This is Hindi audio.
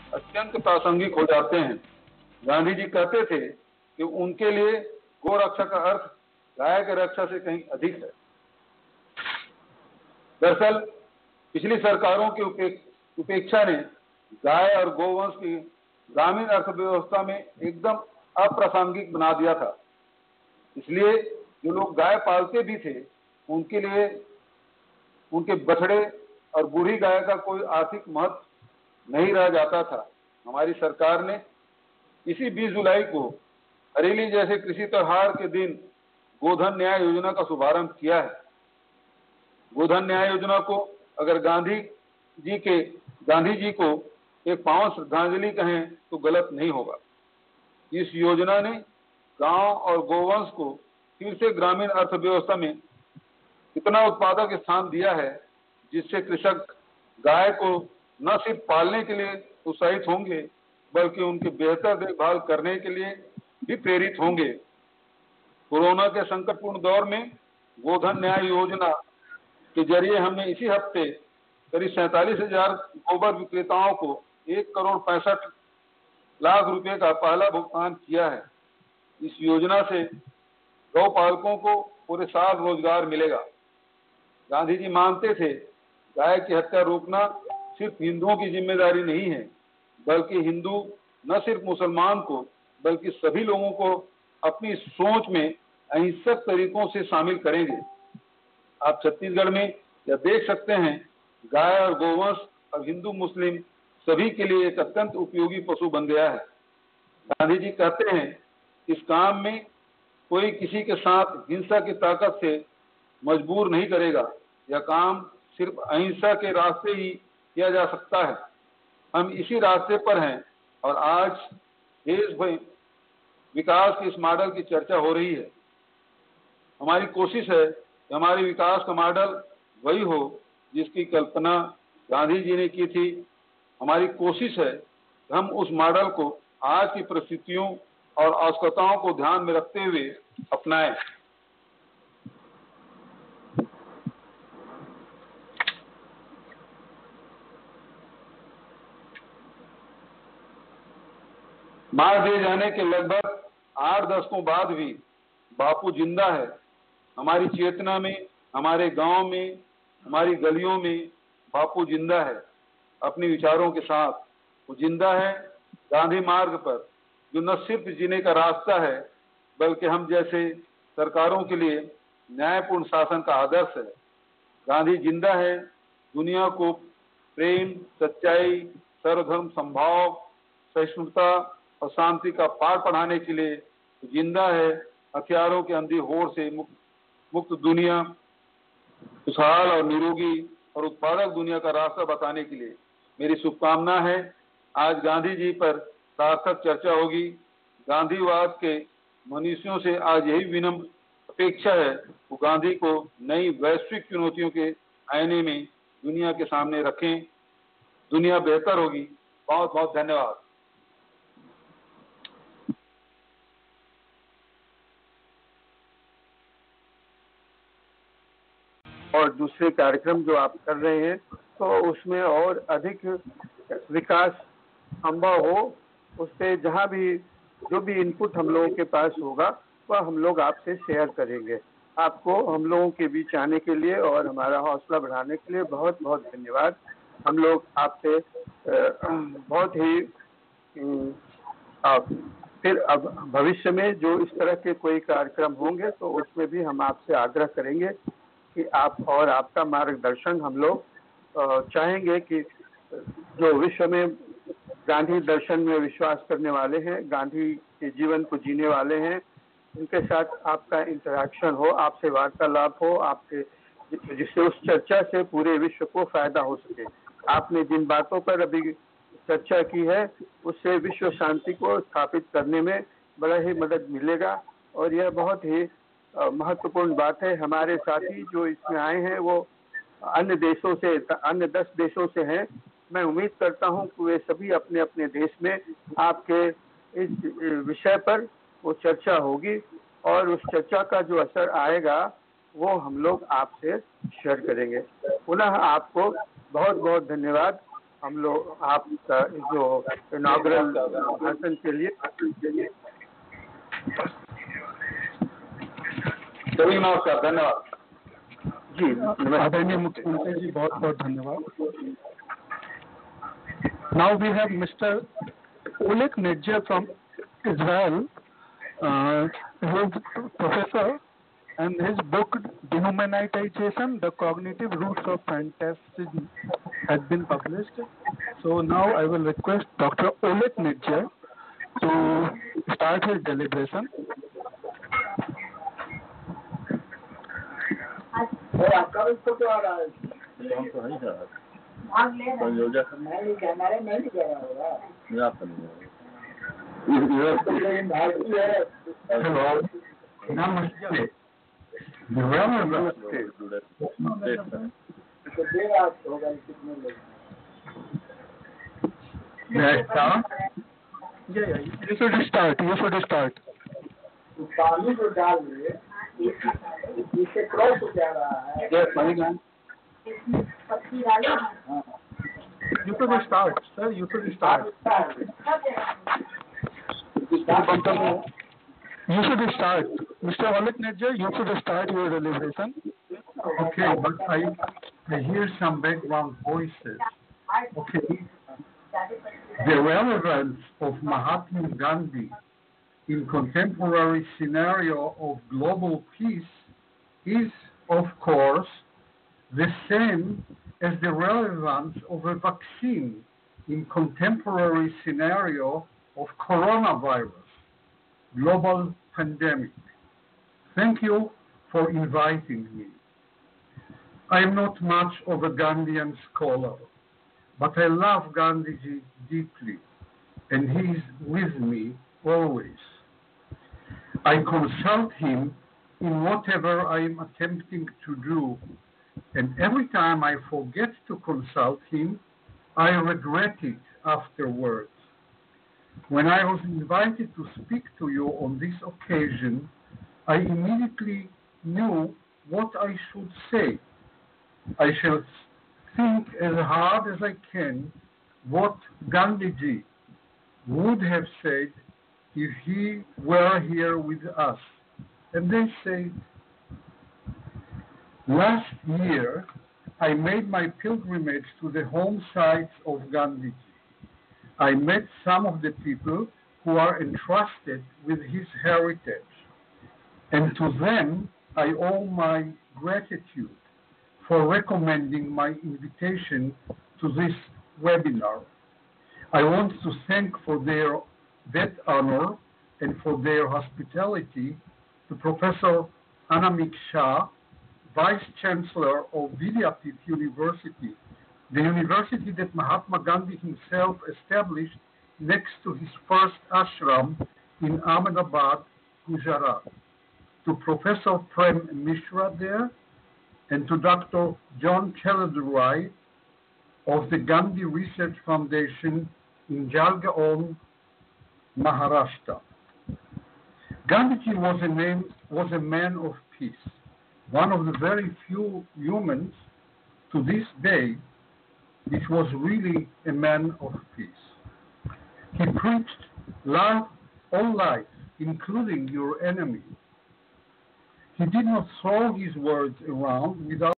अत्यंत प्रासंगिक हो जाते हैं। गांधी जी कहते थे कि उनके लिए गौ रक्षा का अर्थ गाय की रक्षा से कहीं अधिक है। दरअसल पिछली सरकारों की उपेक्षा ने गाय और गोवंश की ग्रामीण अर्थव्यवस्था में एकदम अप्रासंगिक बना दिया था। इसलिए जो लोग गाय पालते भी थे उनके लिए उनके बछड़े और बूढ़ी गाय का कोई आर्थिक महत्व नहीं रह जाता था। हमारी सरकार ने इसी 20 जुलाई को हरेली जैसे कृषि त्योहार के दिन गोधन न्याय योजना का शुभारंभ किया है। गोधन न्याय योजना को अगर गांधी जी को एक पावन श्रद्धांजलि कहें तो गलत नहीं होगा। इस योजना ने गांव और गोवंश को फिर से ग्रामीण अर्थव्यवस्था में इतना उत्पादक स्थान दिया है जिससे कृषक गाय को न सिर्फ पालने के लिए उत्साहित होंगे बल्कि उनकी बेहतर देखभाल करने के लिए भी प्रेरित होंगे। कोरोना के संकटपूर्ण दौर में गोधन न्याय योजना के जरिए हमने इसी हफ्ते करीब 47,000 गोबर विक्रेताओं को 1,65,00,000 रुपए का पहला भुगतान किया है। इस योजना से गौ पालकों को पूरे साल रोजगार मिलेगा। गांधी जी मानते थे गाय की हत्या रोकना सिर्फ हिंदुओं की जिम्मेदारी नहीं है बल्कि हिंदू न सिर्फ मुसलमान को बल्कि सभी लोगों को अपनी सोच में अहिंसक तरीकों से शामिल करेंगे। आप छत्तीसगढ़ में यह देख सकते हैं गाय और गोवंश अब हिंदू मुस्लिम सभी के लिए एक अत्यंत उपयोगी पशु बन गया है। गांधी जी कहते हैं इस काम में कोई किसी के साथ हिंसा की ताकत से मजबूर नहीं करेगा। यह काम सिर्फ अहिंसा के रास्ते ही किया जा सकता है। हम इसी रास्ते पर हैं और आज देश भर विकास के इस मॉडल की चर्चा हो रही है। हमारी कोशिश है कि हमारे विकास का मॉडल वही हो जिसकी कल्पना गांधी जी ने की थी। हमारी कोशिश है कि हम उस मॉडल को आज की परिस्थितियों और आवश्यकताओं को ध्यान में रखते हुए अपनाएं। मार दिए जाने के लगभग 8 दशकों बाद भी बापू जिंदा है। हमारी चेतना में, हमारे गांव में, हमारी गलियों में बापू जिंदा है। अपने विचारों के साथ वो जिंदा है गांधी मार्ग पर, जो न सिर्फ जीने का रास्ता है बल्कि हम जैसे सरकारों के लिए न्यायपूर्ण शासन का आदर्श है। गांधी जिंदा है दुनिया को प्रेम, सच्चाई, सर्वधर्म समभाव, सहिष्णुता और शांति का पाठ पढ़ाने के लिए। जिंदा है हथियारों के अंधी होड़ से मुक्त दुनिया, खुशहाल और निरोगी और उत्पादक दुनिया का रास्ता बताने के लिए। मेरी शुभकामना है आज गांधी जी पर सार्थक चर्चा होगी। गांधीवाद के मनीषियों से आज यही विनम्र अपेक्षा है वो गांधी को नई वैश्विक चुनौतियों के आईने में दुनिया के सामने रखें। दुनिया बेहतर होगी। बहुत बहुत धन्यवाद। और दूसरे कार्यक्रम जो आप कर रहे हैं तो उसमें और अधिक विकास संभव हो, उससे जहाँ भी जो भी इनपुट हम लोगों के पास होगा वह हम लोग आपसे शेयर करेंगे। आपको हम लोगों के बीच आने के लिए और हमारा हौसला बढ़ाने के लिए बहुत बहुत धन्यवाद। हम लोग आपसे बहुत ही फिर अब भविष्य में जो इस तरह के कोई कार्यक्रम होंगे तो उसमें भी हम आपसे आग्रह करेंगे कि आप और आपका मार्गदर्शन हम लोग चाहेंगे कि जो विश्व में गांधी दर्शन में विश्वास करने वाले हैं, गांधी के जीवन को जीने वाले हैं, उनके साथ आपका इंटरेक्शन हो, आपसे वार्तालाप हो, आपसे जिससे उस चर्चा से पूरे विश्व को फायदा हो सके। आपने जिन बातों पर अभी चर्चा की है उससे विश्व शांति को स्थापित करने में बड़ा ही मदद मिलेगा और यह बहुत ही महत्वपूर्ण बात है। हमारे साथी जो इसमें आए हैं वो अन्य देशों से, अन्य 10 देशों से हैं। मैं उम्मीद करता हूं कि वे सभी अपने अपने देश में आपके इस विषय पर वो चर्चा होगी और उस चर्चा का जो असर आएगा वो हम लोग आपसे शेयर करेंगे। पुनः आपको बहुत बहुत धन्यवाद। हम लोग आपका जो इनॉग्रल भाषण के लिए सभी नमस्कार, धन्यवाद जी। आदरणीय मुख्यमंत्री जी, बहुत बहुत धन्यवाद। Now we have Mr. Oleg Nedzer from Israel, who is professor, and his book Dehumanization: The Cognitive Roots of Fantasism has been published. So now I will request Dr. Oleg Nedzer to start his deliberation. Hello. Namaste. May I start? Yeah. You should start. पानी जो डाल रहे इससे क्रॉस हो जा रहा है। You should start, sir. You should start. You should start. Mr. Oleg Nedzer, you should start your deliberation. Okay, but I hear some background voices. Okay. The relevance of Mahatma Gandhi in contemporary scenario of global peace is, of course, the same as the relevance of a vaccine in contemporary scenario of coronavirus, global pandemic. Thank you for inviting me. I am not much of a Gandhian scholar, but I love Gandhiji deeply, and he is with me always. I consult him in whatever I am attempting to do, and every time I forget to consult him, I regret it afterwards. When I was invited to speak to you on this occasion, I immediately knew what I should say. I shall think as hard as I can what Gandhiji would have said if he were here with us. And they say, last year I made my pilgrimage to the home sites of Gandhiji. I met some of the people who are entrusted with his heritage, and to them I owe my gratitude for recommending my invitation to this webinar. I want to thank for that honor and for their hospitality to Professor Anamik Shah, Vice Chancellor of Vidyapith University, the university that Mahatma Gandhi himself established next to his first ashram in Ahmedabad, Gujarat, to Professor Prem Mishra there, and to Dr. John Cheladurai of the Gandhi Research Foundation in Jalgaon, Maharashtra. Gandhiji was a man of peace, one of the very few humans to this day which was really a man of peace. He preached love all life, including your enemy. He did not throw his words around without